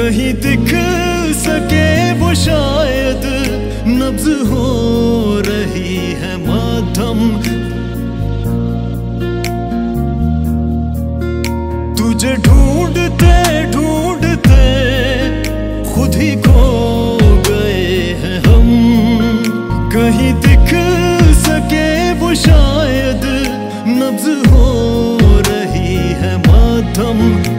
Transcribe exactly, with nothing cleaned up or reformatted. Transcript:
कहीं दिख सके वो शायद नब्ज हो रही है मातम। तुझे ढूंढते ढूंढते खुद ही खो गए हैं हम। कहीं दिख सके वो शायद नब्ज हो रही है मातम।